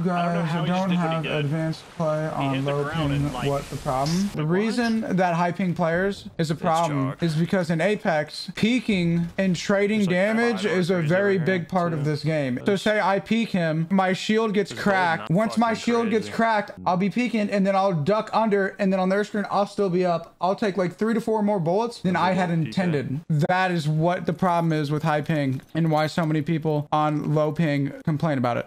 guys don't have advanced play on low ping, what the problem? The reason that high ping players is a problem is because in Apex, peeking and trading damage is a very big part of this game. So say I peek him, my shield gets cracked. Once my shield gets cracked, I'll be peeking and then I'll duck under, and then on their screen, I'll still be up. I'll take like 3 to 4 more bullets than I had intended. That is what the problem is with high ping and why so many people on low ping complain about it.